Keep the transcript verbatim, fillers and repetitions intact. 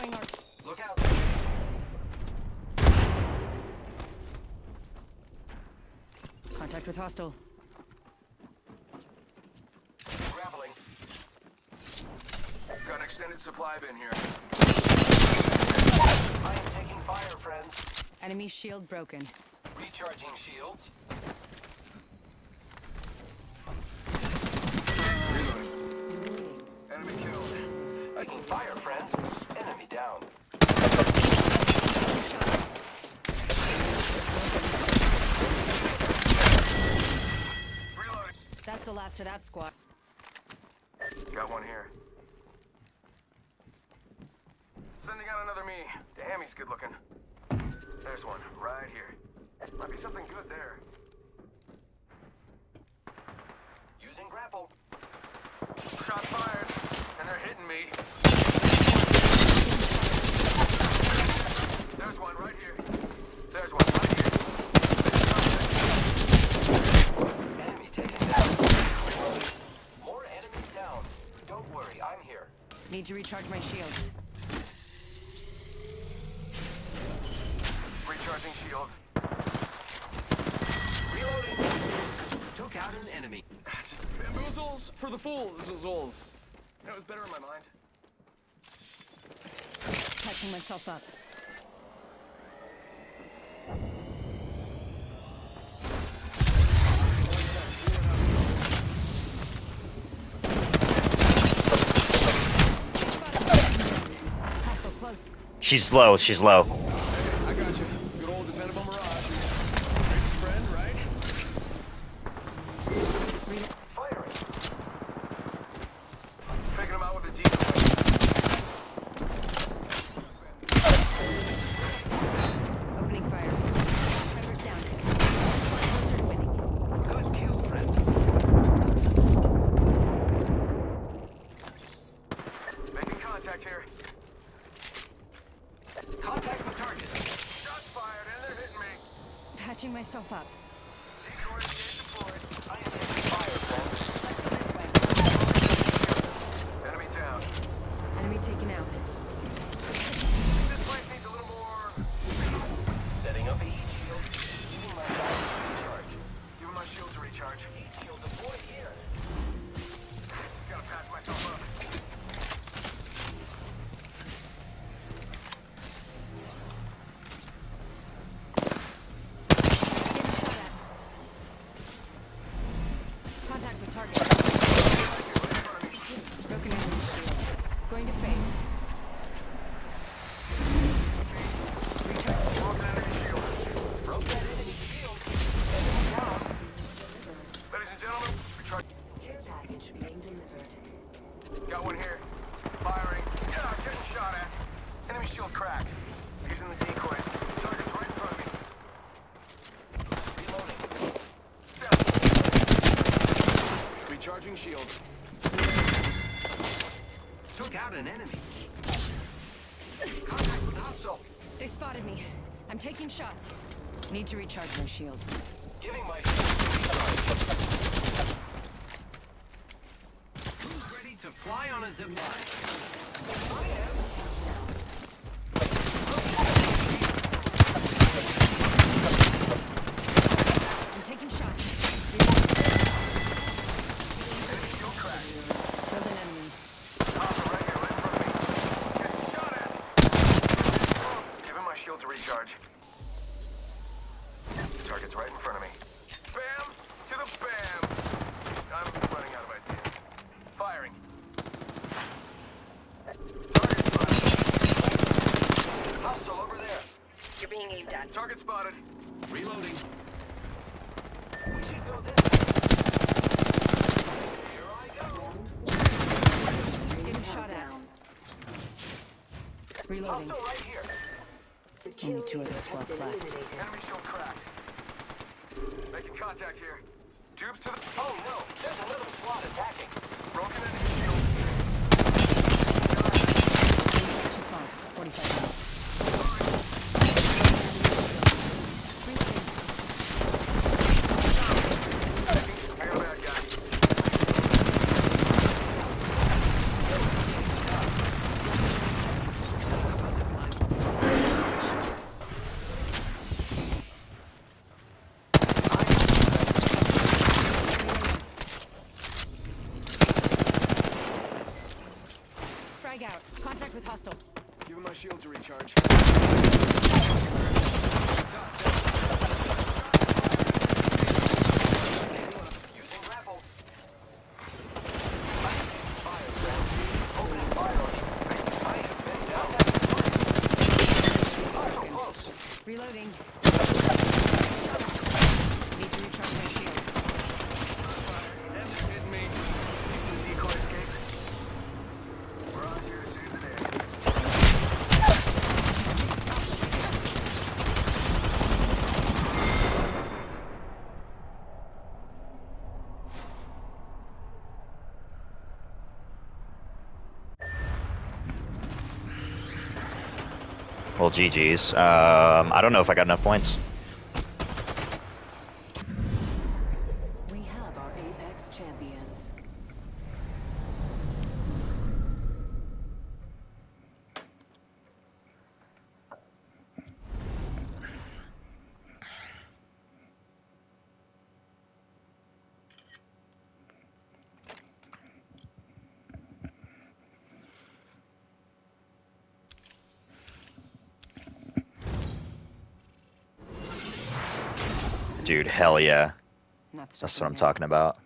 Throwing arcs. Look out. Contact with hostile. Grappling. Got an extended supply bin here. I am taking fire, friends. Enemy shield broken. Recharging shields. Enemy killed. Taking fire, friends. Enemy down. Reloading. That's the last of that squad. Got one here. Sending out another me. Damn, he's good looking. There's one, right here. Might be something good there. Using grapple. Shot fired, and they're hitting me. There's one right here. There's one right here. Enemy taken down. More enemies down. Don't worry, I'm here. Need to recharge my shields. Recharging shield. Reloading. Took out an enemy. Bamboozles for the fools. That was better in my mind. Patching myself up. Hostile close. She's low, she's low. I got you. Good old dependable Mirage. Greatest friend, right? Firing. Picking him out with a decoy. Opening fire. Predators down. Closer to winning. Good kill, friend. Making contact here. Contact with target. Shots fired and they're hitting me. Patching myself up. Decoy engage deployed. I am taking fire, friends. Let's go this way. Enemy down. Enemy taken out. This place needs a little more. Setting up a heat shield. Giving my shield to recharge. Giving my shield to recharge. Heat shield deployed here. Gotta patch myself up. Contact with target. Broken enemy shield. Going to phase. Recharge. Broken enemy shield. Broke that enemy shield. Enemy down. Ladies and gentlemen, recharge. Care package being delivered. Got one here. Firing. Yeah, getting shot at. Enemy shield cracked. Using the decoys. Target's right in front of me. Reloading. Recharging shield. Took out an enemy. Contact with hostile. They spotted me. I'm taking shots. Need to recharge my shields. Giving my shield. Who's ready to fly on a zip line? I am. I'm taking shots. Enemy shield cracked. Killed an enemy. Hostile right here, right in front of me. Getting shot at. Giving my shield to recharge. Target's right in front of me. Bam! To the bam! I'm running out of ideas. Firing. Target spotted. Hostile over there. You're being aimed at. Target spotted. Reloading. We should go this way. Here I go. Getting shot at. Reloading. Hostile right here. The kill Only two other leader has squads been left. eliminated. Enemy shield cracked. Making contact here. Tubes to the... Oh no! There's another squad attacking. Broken enemy shield. Too far. forty-five now. I got a bad guy. with hostile. Give him my shield to recharge. Using grapple. Fire, friends. Opening fire on you. I have been down. Oh, so close. Reloading. Need to recharge my shields. Never hit me. Think the decoy escape? Roger, see you there. Well, G G's. Um, I don't know if I got enough points. We have our Apex champions. Dude, hell yeah. Not That's stopping what I'm now. talking about.